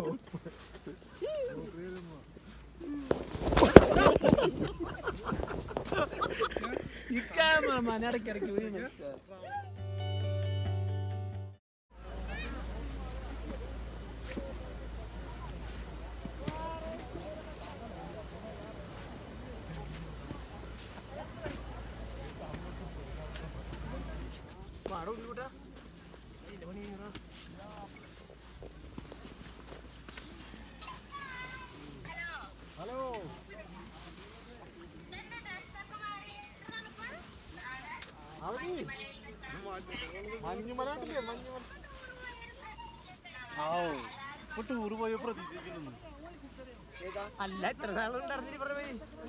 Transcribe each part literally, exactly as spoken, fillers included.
ഈ ക്യാമറമാൻ ഇടയ്ക്കിടയ്ക്ക് വീണ് പാടോ കൂട്ടാ അതിന്റെ പണി ഹലോ മഞ്ഞുമലാട്ടില്ലേ മഞ്ഞുമല ഇപ്പൊ ടൂറ് പോയ പ്രതീക്ഷിക്കുന്നു അല്ല എത്ര നാളുണ്ടായിരുന്നില്ല പറഞ്ഞേ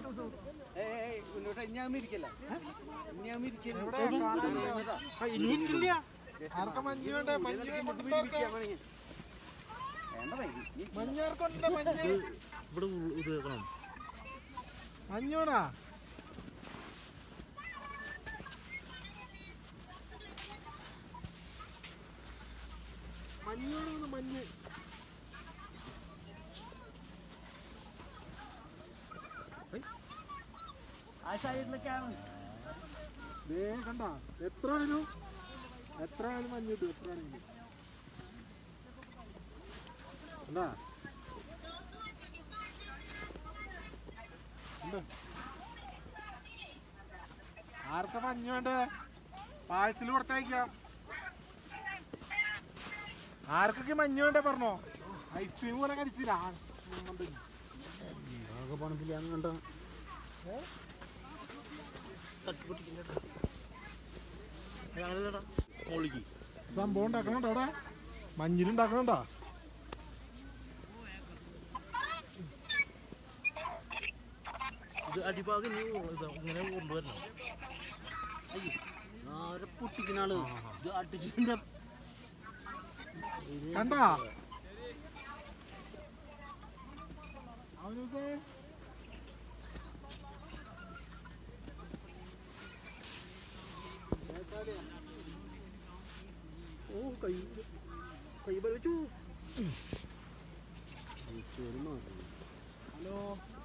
ഇനിക്കില്ല ആർക്കാ മഞ്ഞ് വേണ്ടേ മഞ്ഞ് മഞ്ഞാർക്കുണ്ട് മഞ്ഞ് ഇവിടെ ഉപയോഗിക്കണം മഞ്ഞ് വേണാ മഞ്ഞ് വേണമെന്ന് മഞ്ഞ് ആ സൈഡിലൊക്കെയാണ് കണ്ട എത്ര ആണെങ്കിലും എത്ര ആണെങ്കിലും മഞ്ഞ് കിട്ടും എത്ര ആണെങ്കിലും എന്താ ആർക്കാ മഞ്ഞ് വേണ്ടേ പാഴ്സൽ കൊടുത്തയക്കാം ആർക്കൊക്കെ മഞ്ഞ് വേണ്ടേ പറഞ്ഞോ ഐസ്ക്രീം പോലെ കടിച്ചില്ല ആകെ പണത്തില്ലാന്ന് കണ്ട മോളിക്ക് സംഭവം ഉണ്ടാക്കണുണ്ടോ അവിടെ മഞ്ഞിലുണ്ടാക്കണുണ്ടോ ഇത് അടിഭാഗം ഇങ്ങനെ കൊണ്ടുവരണം ആരെ പൊട്ടിക്കുന്ന ആള് ഇത് അടിച്ചിന്റെ കണ്ടാ അവനൊക്കെ ഓ കൈ കൈ വലിച്ചു ഹലോ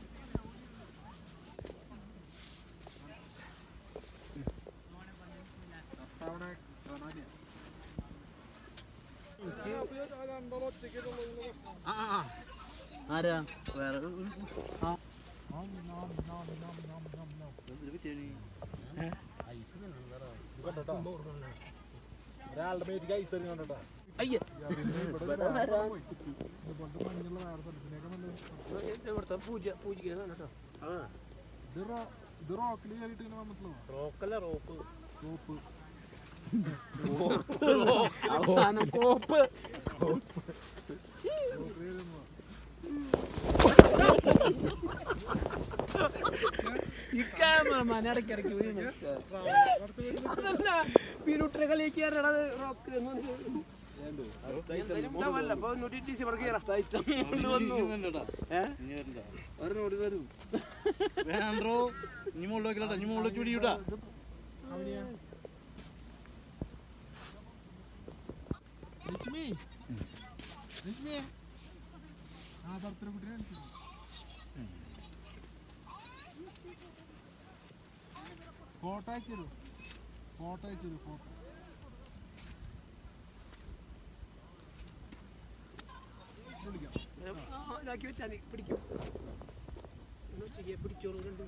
ആരാ വേറെ ഒരാളുടെ പേര് ഐസ് എറിഞ്ഞോണ്ടോ അയ്യ പൂജ പൂജിക്കാൻ കേട്ടോ ഇത് റോക്കിൽ കയറിയിട്ട് ഇങ്ങനെ വന്നിട്ടുള്ളൂ റോക്കല്ല റോപ്പ് റോപ്പ് അവസാനം കോപ്പ് ഈ ക്യാമറമാൻ ഇടയ്ക്കിടയ്ക്ക് വീണ് അതല്ല പീരൂട്ടിനെ കളിയാക്കിയാരണത് റോക്ക് ഒരെണ്ണോടി വരും വേണ്ടോ ഇനി മുകളിൽ വെക്കലട്ടാ ഇനി മുകളിൽ ചുടിയൂട്ടാ രശ്മി രശ്മി ആ ഭർത്തൃ കുട്ടിനെ ഫോട്ടോ അയച്ചു ഫോട്ടോ അയച്ചു ഫോട്ടോ ഇതാക്കി വെച്ചാൽ പിടിക്കും പിടിച്ചോളൂ രണ്ടു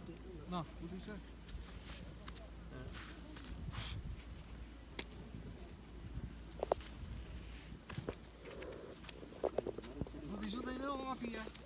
സുധീഷ് ഓഫ് ചെയ്യാം